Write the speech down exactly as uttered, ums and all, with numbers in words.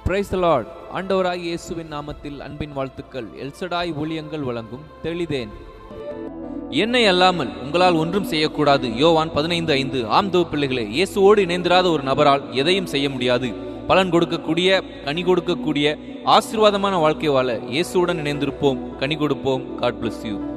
Praise the Lord. ஆண்டவராகிய இயேசுவின் நாமத்தில் அன்பின் வாழ்த்துக்கள். எல்சடாய் ஊழியங்கள் வழங்கும் தெளிதேன். என்னை அல்லாமல் உங்களால் ஒன்றும் செய்யக்கூடாது. யோவான் பதினைந்து ஐந்து. ஆம் தேவ பிள்ளைகளே, இயேசுவோடு இணைந்திராத ஒரு நபரால் எதையும் செய்ய முடியாது. பலன் கொடுக்கக்கூடிய, கனி கொடுக்கக்கூடிய ஆசீர்வாதமான வாழ்க்கை வாழ இயேசுவுடன் இணைந்திருப்போம். கனி கொடுப்போம். God bless you.